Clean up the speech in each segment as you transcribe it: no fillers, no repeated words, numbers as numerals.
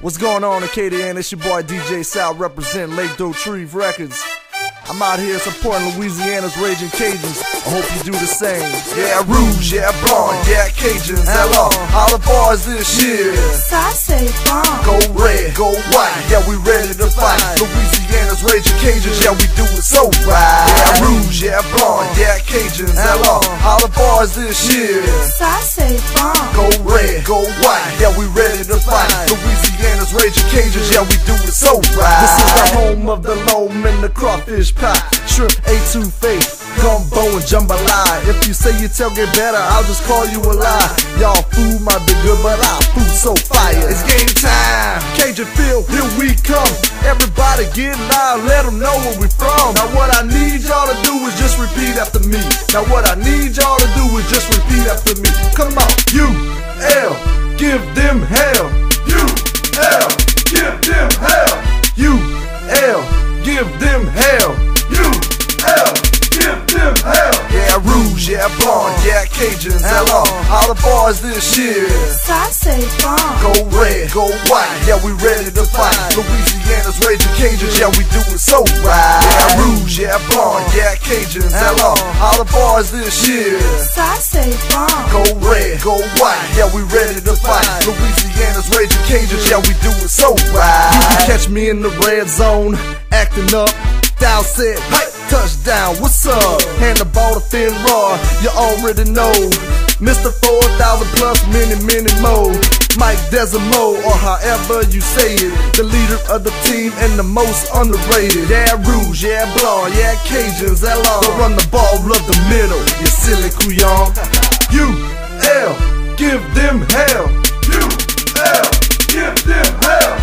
What's going on, Acadian? It's your boy DJ Sal representing Lake Dotrieve Records. I'm out here supporting Louisiana's Raging Cajuns. I hope you do the same. Yeah, Rouge, yeah, Blonde, yeah, Cajuns. Hello, all the boys this year. I say bomb. Go red, go white, yeah, we ready to fight. Louisiana's Raging Cajuns, yeah, we do it so right. Yeah, Rouge, yeah, Blonde, yeah, Cajuns. Hello, all the boys this year. I say bomb. Go red, go white, yeah, we ready to fight. Louisiana's Raging Cajuns, yeah, we do it so right. This is the home of the loam and the crawfish pie, shrimp A2 gumbo and jambalaya. If you say your tail get better, I'll just call you a lie. Y'all food might be good, but our food so fire. It's game time. Cajun Phil, here we come. Everybody get loud, let them know where we from. Now what I need y'all to do is just repeat after me. Now what I need y'all to do is just repeat after me. Come on, U-L, give them hell. U-L, give them hell. U-L, give them hell. U-L, give them hell. Yeah, Rouge, yeah, Blonde, yeah, Cajuns. Hello, all the boys this year. I say bomb. Go red, go white, yeah, we ready to fight. Louisiana's Raging Cajuns, yeah, we do it so right. Yeah, Rouge, yeah, Blonde, yeah, Cajuns. Hello, all the boys this year. I say bomb. Go red, go white, yeah, we ready to fight. Louisiana's Raging Cajuns, yeah, we do it so right. You can catch me in the red zone, acting up. Dow said, hey, touchdown, what's up? Hand the ball to Finn Raw, you already know. Mr. 4,000 plus, many more. Mike Desimo, or however you say it, the leader of the team and the most underrated. Yeah, Rouge, yeah, Blonde, yeah, Cajuns, hello. Go run the ball up the middle, you silly couillon. U-L, give them hell. U-L, give them hell.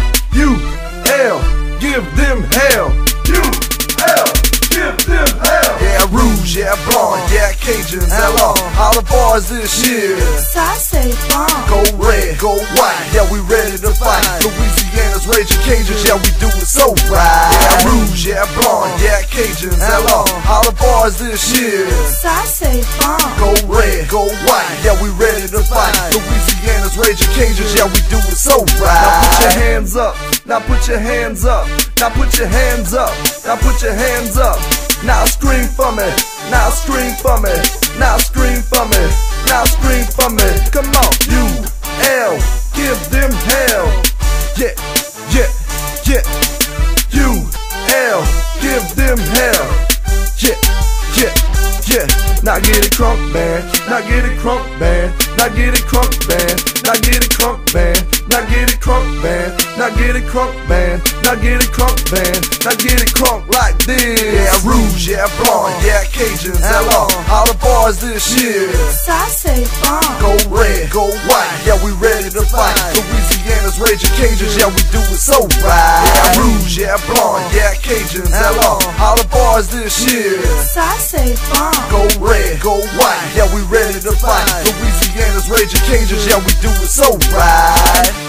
U-L, give them hell. U-L, give them hell. Yeah, Rouge, yeah, Blonde, yeah, Cajuns. Hello, all the boys this year. I say bomb. Go red, go white, yeah, we ready to fight. Louisiana's Raging Cajuns, yeah, we do it so right. Yeah, Rouge, yeah, Blonde, yeah, Cajuns. Hello, all the boys this year. I say bomb. Go red, go white, yeah, we ready to fight. Louisiana's Raging Cajuns, yeah, we do it so right. Now put your hands up, now put your hands up, now put your hands up, now put your hands up. Now scream for me, now scream for me, now scream for me, now scream for me. Come on, U-L, give them hell. Yeah, yeah, yeah. U-L, give them hell. Yeah, yeah, yeah. Now get it crunk, man. Now get it crunk, man. Now get it crunk, man. Now get it crunk, man. Now get it crunk, man. Now get it crunk, man. Now get it crunk, man. Now get it crunk like this. Yeah, Rouge, yeah, Blonde, yeah, Cajuns. Hello, all the boys this year. I say bomb. Go red, go white, yeah, we ready to fight. Louisiana's Raging Cajuns, yeah, we do it so right. Yeah, Rouge, yeah, Blonde, yeah, Cajuns. Hello, all the boys this year. I say bomb. Go red, go white, yeah, we ready to fight. Louisiana's Raging Cajuns, yeah, we do it so right.